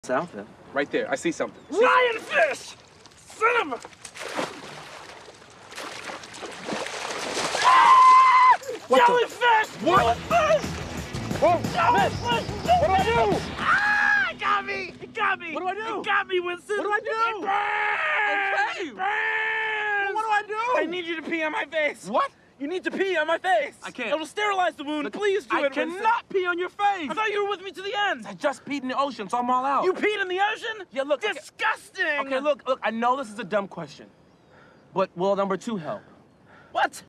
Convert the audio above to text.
Outfit. Right there. I see something. Lionfish! Son of a... Jellyfish! What? Jellyfish! Whoa, Jellyfish! What do I do? Ah! It got me! It got me! What do I do? It got me, Winston! What do I do? It burns! Okay. It burns! Well, what do I do? I need you to pee on my face. What? You need to pee on my face. I can't. It'll sterilize the wound. Please do I it, Winston. cannot pee on your face. I thought you were with me to the end. I just peed in the ocean, so I'm all out. You peed in the ocean? Yeah, look. Disgusting! Okay, look. I know this is a dumb question, but will number 2 help? What?